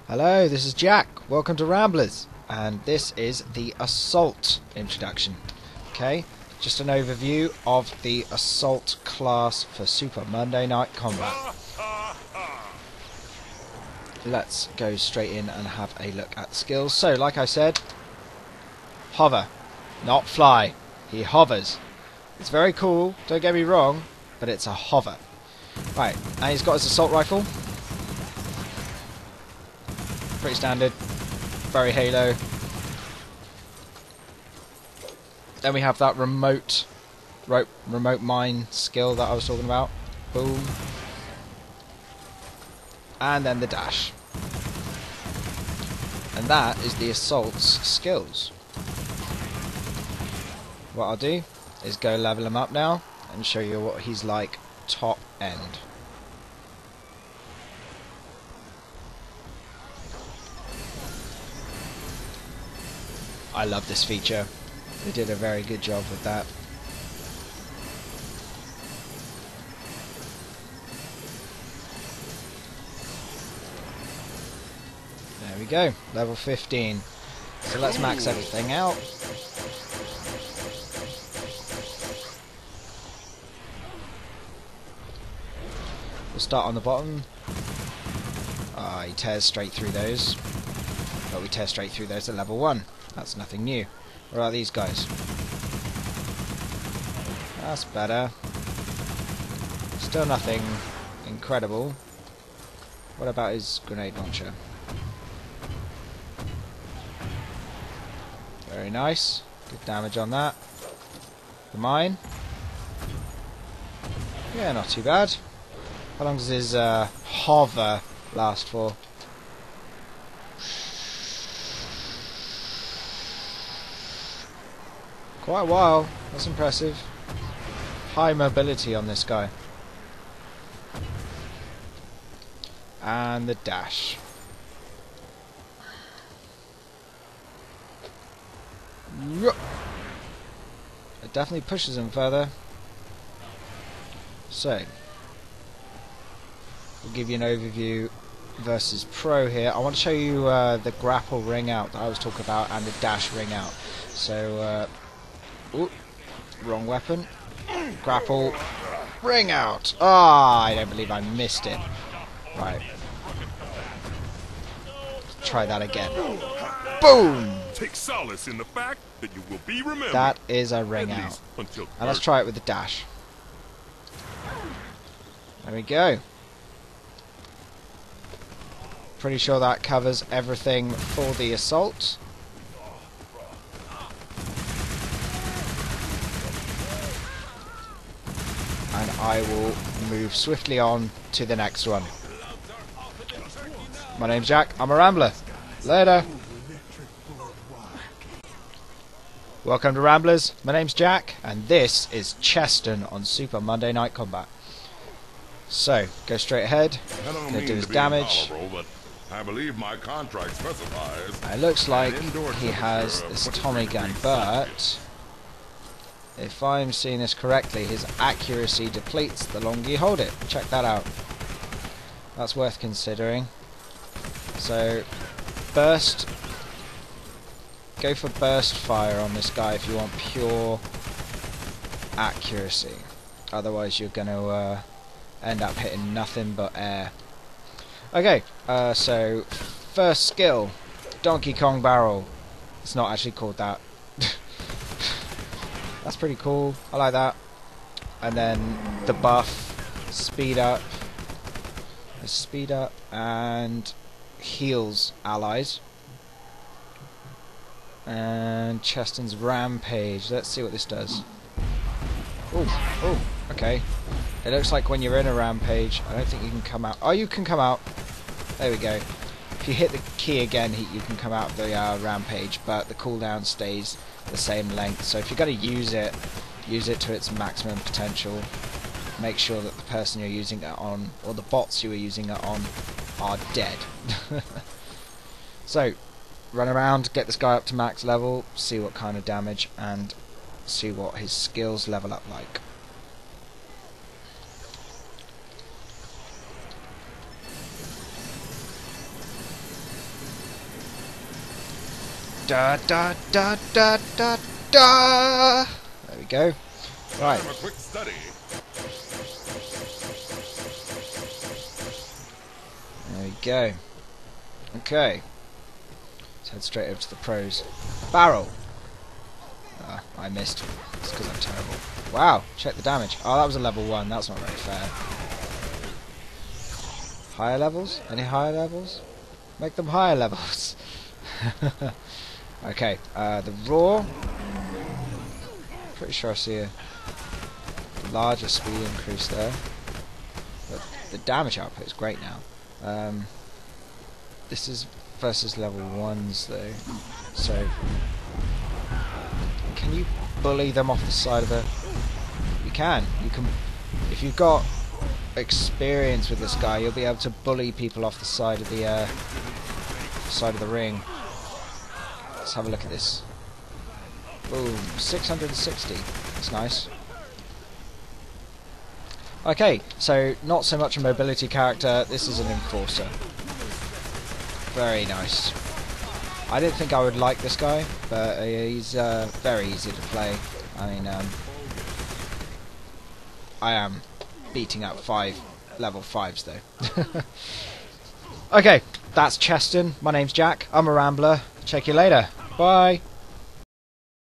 Hello, this is Jack. Welcome to Ramblers, and this is the Assault introduction. Okay, just an overview of the Assault class for Super Monday Night Combat. Let's go straight in and have a look at skills. So, like I said, hover, not fly. He hovers. It's very cool, don't get me wrong, but it's a hover. Right, and he's got his assault rifle. Pretty standard, very Halo. Then we have that remote mine skill that I was talking about. Boom. And then the dash. And that is the assault's skills. What I'll do is go level him up now and show you what he's like top end. I love this feature. They did a very good job with that. There we go, level 15. So let's max everything out. We'll start on the bottom. He tears straight through those. But we tear straight through those at level 1. That's nothing new. What about these guys? That's better. Still nothing incredible. What about his grenade launcher? Very nice. Good damage on that. The mine. Yeah, not too bad. How long does his hover last for? Quite a while. That's impressive. High mobility on this guy. And the dash. It definitely pushes him further. So, we'll give you an overview versus pro here. I want to show you the grapple ring out that I was talking about and the dash ring out. So, ooh, wrong weapon. Grapple. Ring out. Ah, I don't believe I missed it. Right. Try that again. Boom! Take solace in the fact that you will be remembered. That is a ring out. And let's try it with the dash. There we go. Pretty sure that covers everything for the assault. And I will move swiftly on to the next one. My name's Jack, I'm a Rambler. Later. Welcome to Ramblers, my name's Jack, and this is Cheston on Super Monday Night Combat. So, go straight ahead, gonna do his damage. I believe my contract specifies. It looks like he has this Tommy gun, but if I'm seeing this correctly, his accuracy depletes the longer you hold it. Check that out. That's worth considering. So, burst. Go for burst fire on this guy if you want pure accuracy. Otherwise, you're going to end up hitting nothing but air. Okay, so first skill, Donkey Kong Barrel. It's not actually called that. That's pretty cool. I like that. And then the buff, speed up, and heals allies. And Cheston's Rampage. Let's see what this does. Oh, okay. It looks like when you're in a rampage, I don't think you can come out. Oh, you can come out. There we go. If you hit the key again, you can come out of the rampage, but the cooldown stays the same length. So if you're going to use it to its maximum potential. Make sure that the person you're using it on, or the bots you are using it on, are dead. So, run around, get this guy up to max level, see what kind of damage, and see what his skills level up like. Da da da da da da. There we go. Right. Have a quick study. There we go. Okay. Let's head straight over to the pros. Barrel. I missed. It's because I'm terrible. Wow, check the damage. Oh, that was a level 1. That's not very fair. Higher levels? Any higher levels? Make them higher levels. Okay, the raw. Pretty sure I see a larger speed increase there. But the damage output is great now. This is versus level 1s though. So can you bully them off the side of it? You can. You can. If you've got experience with this guy, you'll be able to bully people off the side of the ring. Let's have a look at this. Boom, 660. That's nice. Okay, so not so much a mobility character. This is an enforcer. Very nice. I didn't think I would like this guy, but he's very easy to play. I mean, I am beating up level 5s though. Okay, that's Cheston. My name's Jack. I'm a Rambler. Check you later. Bye.